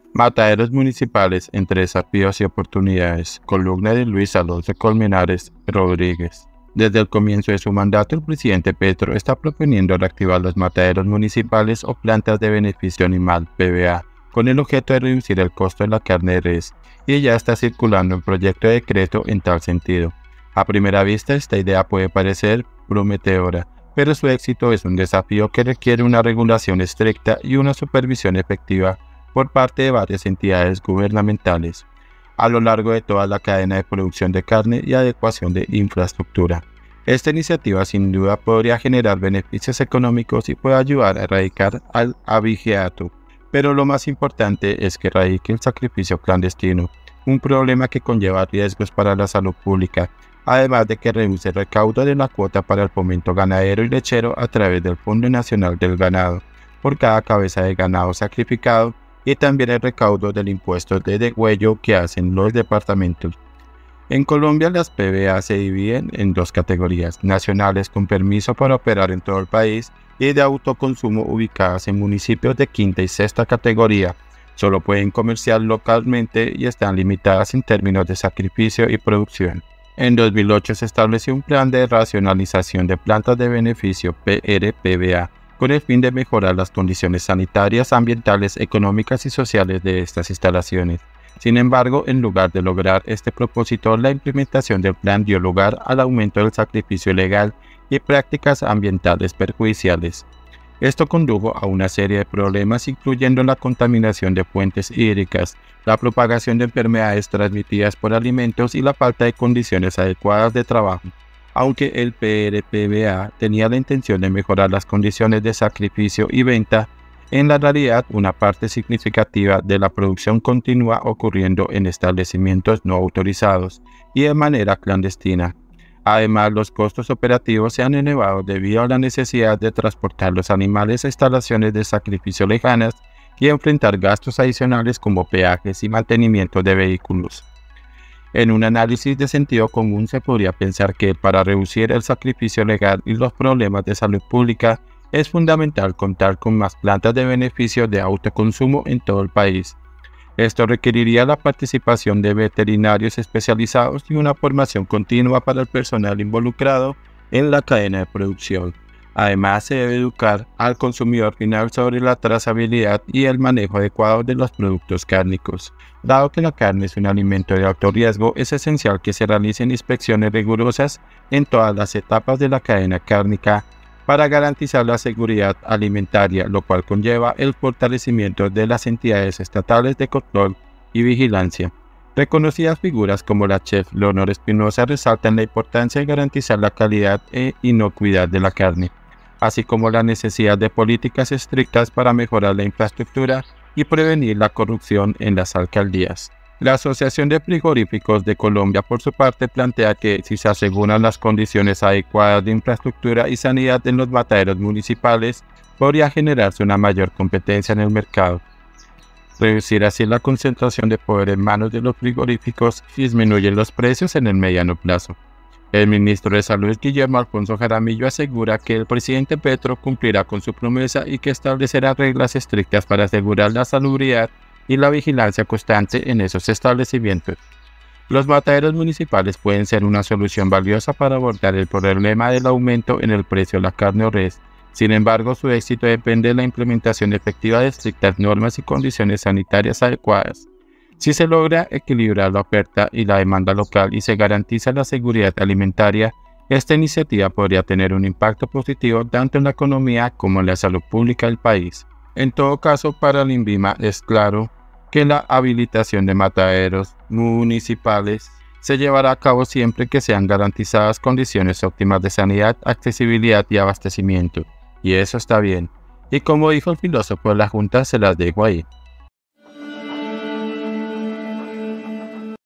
Mataderos municipales entre desafíos y oportunidades. Columna de Luis Alonso Colmenares Rodríguez. Desde el comienzo de su mandato, el presidente Petro está proponiendo reactivar los mataderos municipales o plantas de beneficio animal, PBA, con el objeto de reducir el costo de la carne de res, y ya está circulando un proyecto de decreto en tal sentido. A primera vista, esta idea puede parecer prometedora, pero su éxito es un desafío que requiere una regulación estricta y una supervisión efectiva por parte de varias entidades gubernamentales, a lo largo de toda la cadena de producción de carne y adecuación de infraestructura. Esta iniciativa sin duda podría generar beneficios económicos y puede ayudar a erradicar al abigeato, pero lo más importante es que erradique el sacrificio clandestino, un problema que conlleva riesgos para la salud pública, además de que reduce el recaudo de la cuota para el fomento ganadero y lechero a través del Fondo Nacional del Ganado, por cada cabeza de ganado sacrificado, y también el recaudo del impuesto de degüello que hacen los departamentos. En Colombia, las PBA se dividen en dos categorías: nacionales con permiso para operar en todo el país y de autoconsumo ubicadas en municipios de quinta y sexta categoría. Solo pueden comerciar localmente y están limitadas en términos de sacrificio y producción. En 2008 se estableció un plan de racionalización de plantas de beneficio PRPBA, con el fin de mejorar las condiciones sanitarias, ambientales, económicas y sociales de estas instalaciones. Sin embargo, en lugar de lograr este propósito, la implementación del plan dio lugar al aumento del sacrificio ilegal y prácticas ambientales perjudiciales. Esto condujo a una serie de problemas, incluyendo la contaminación de fuentes hídricas, la propagación de enfermedades transmitidas por alimentos y la falta de condiciones adecuadas de trabajo. Aunque el PRPBA tenía la intención de mejorar las condiciones de sacrificio y venta, en la realidad una parte significativa de la producción continúa ocurriendo en establecimientos no autorizados y de manera clandestina. Además, los costos operativos se han elevado debido a la necesidad de transportar los animales a instalaciones de sacrificio lejanas y enfrentar gastos adicionales como peajes y mantenimiento de vehículos. En un análisis de sentido común se podría pensar que para reducir el sacrificio legal y los problemas de salud pública es fundamental contar con más plantas de beneficio de autoconsumo en todo el país. Esto requeriría la participación de veterinarios especializados y una formación continua para el personal involucrado en la cadena de producción. Además, se debe educar al consumidor final sobre la trazabilidad y el manejo adecuado de los productos cárnicos. Dado que la carne es un alimento de alto riesgo, es esencial que se realicen inspecciones rigurosas en todas las etapas de la cadena cárnica para garantizar la seguridad alimentaria, lo cual conlleva el fortalecimiento de las entidades estatales de control y vigilancia. Reconocidas figuras como la chef Leonor Espinosa resaltan la importancia de garantizar la calidad e inocuidad de la carne, así como la necesidad de políticas estrictas para mejorar la infraestructura y prevenir la corrupción en las alcaldías. La Asociación de Frigoríficos de Colombia, por su parte, plantea que si se aseguran las condiciones adecuadas de infraestructura y sanidad en los mataderos municipales, podría generarse una mayor competencia en el mercado. Reducir así la concentración de poder en manos de los frigoríficos y disminuir los precios en el mediano plazo. El ministro de Salud, Guillermo Alfonso Jaramillo, asegura que el presidente Petro cumplirá con su promesa y que establecerá reglas estrictas para asegurar la salubridad y la vigilancia constante en esos establecimientos. Los mataderos municipales pueden ser una solución valiosa para abordar el problema del aumento en el precio de la carne o res. Sin embargo, su éxito depende de la implementación efectiva de estrictas normas y condiciones sanitarias adecuadas. Si se logra equilibrar la oferta y la demanda local y se garantiza la seguridad alimentaria, esta iniciativa podría tener un impacto positivo tanto en la economía como en la salud pública del país. En todo caso, para el INVIMA es claro que la habilitación de mataderos municipales se llevará a cabo siempre que sean garantizadas condiciones óptimas de sanidad, accesibilidad y abastecimiento. Y eso está bien. Y como dijo el filósofo de la Junta, se las dejo ahí.